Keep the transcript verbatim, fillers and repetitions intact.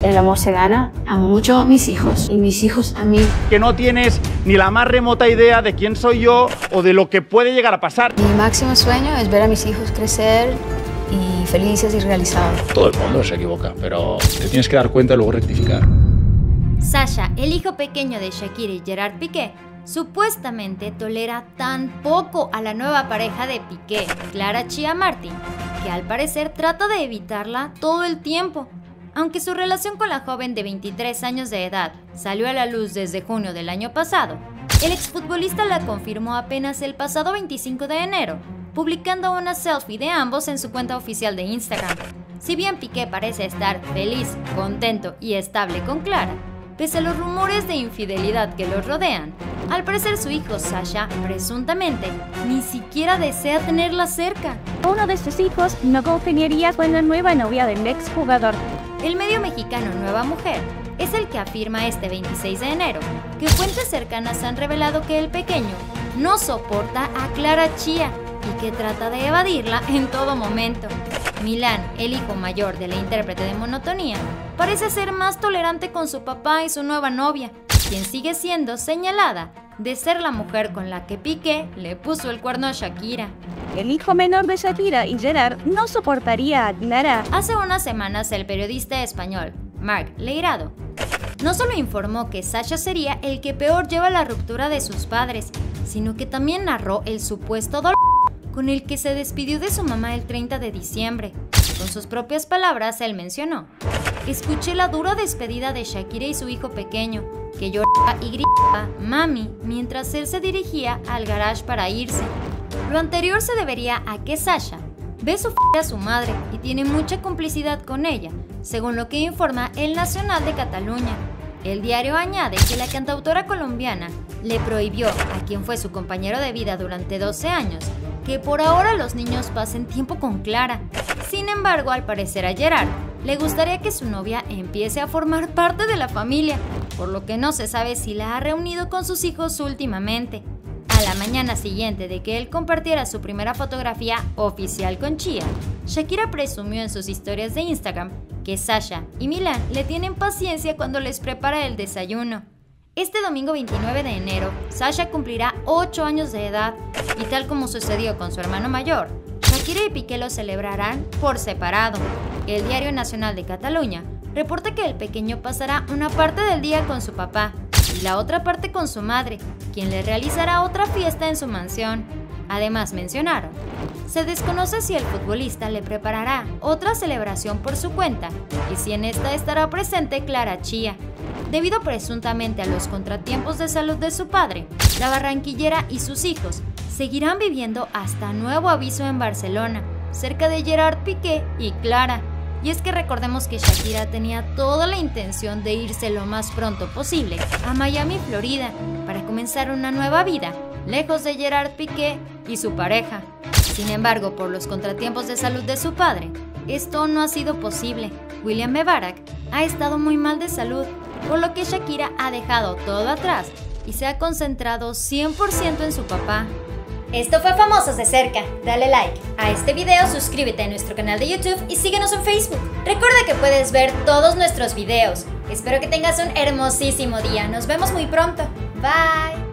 El amor se gana. Amo mucho a mis hijos y mis hijos a mí. Que no tienes ni la más remota idea de quién soy yo o de lo que puede llegar a pasar. Mi máximo sueño es ver a mis hijos crecer y felices y realizados. Todo el mundo se equivoca, pero te tienes que dar cuenta y luego rectificar. Sasha, el hijo pequeño de Shakira y Gerard Piqué, supuestamente tolera tan poco a la nueva pareja de Piqué, Clara Chia Martin, que al parecer trata de evitarla todo el tiempo. Aunque su relación con la joven de veintitrés años de edad salió a la luz desde junio del año pasado, el exfutbolista la confirmó apenas el pasado veinticinco de enero, publicando una selfie de ambos en su cuenta oficial de Instagram. Si bien Piqué parece estar feliz, contento y estable con Clara, pese a los rumores de infidelidad que los rodean, al parecer su hijo Sasha, presuntamente, ni siquiera desea tenerla cerca. Uno de sus hijos no confiaría con la nueva novia del exjugador. El medio mexicano Nueva Mujer es el que afirma este veintiséis de enero que fuentes cercanas han revelado que el pequeño no soporta a Clara Chia y que trata de evadirla en todo momento. Milán, el hijo mayor de la intérprete de Monotonía, parece ser más tolerante con su papá y su nueva novia, quien sigue siendo señalada de ser la mujer con la que Piqué le puso el cuerno a Shakira. El hijo menor de Shakira y Gerard no soportaría a Clara. Hace unas semanas el periodista español Marc Leirado no solo informó que Sasha sería el que peor lleva la ruptura de sus padres, sino que también narró el supuesto dolor con el que se despidió de su mamá el treinta de diciembre. Con sus propias palabras, él mencionó: escuché la dura despedida de Shakira y su hijo pequeño, que lloraba y gritaba "mami" mientras él se dirigía al garage para irse. Lo anterior se debería a que Sasha ve sufrir a su madre y tiene mucha complicidad con ella, según lo que informa El Nacional de Cataluña. El diario añade que la cantautora colombiana le prohibió a quien fue su compañero de vida durante doce años que por ahora los niños pasen tiempo con Clara. Sin embargo, al parecer a Gerard le gustaría que su novia empiece a formar parte de la familia, por lo que no se sabe si la ha reunido con sus hijos últimamente. A la mañana siguiente de que él compartiera su primera fotografía oficial con Chia, Shakira presumió en sus historias de Instagram que Sasha y Milán le tienen paciencia cuando les prepara el desayuno. Este domingo veintinueve de enero, Sasha cumplirá ocho años de edad y tal como sucedió con su hermano mayor, Shakira y Piqué lo celebrarán por separado. El Diario Nacional de Cataluña reporta que el pequeño pasará una parte del día con su papá y la otra parte con su madre, quien le realizará otra fiesta en su mansión. Además mencionaron: se desconoce si el futbolista le preparará otra celebración por su cuenta y si en esta estará presente Clara Chia. Debido presuntamente a los contratiempos de salud de su padre, la barranquillera y sus hijos seguirán viviendo hasta nuevo aviso en Barcelona, cerca de Gerard Piqué y Clara. Y es que recordemos que Shakira tenía toda la intención de irse lo más pronto posible a Miami, Florida, para comenzar una nueva vida, lejos de Gerard Piqué y su pareja. Sin embargo, por los contratiempos de salud de su padre, esto no ha sido posible. William Mebarak ha estado muy mal de salud, por lo que Shakira ha dejado todo atrás y se ha concentrado cien por ciento en su papá. Esto fue Famosos de Cerca. Dale like a este video, suscríbete a nuestro canal de YouTube y síguenos en Facebook. Recuerda que puedes ver todos nuestros videos. Espero que tengas un hermosísimo día. Nos vemos muy pronto. Bye.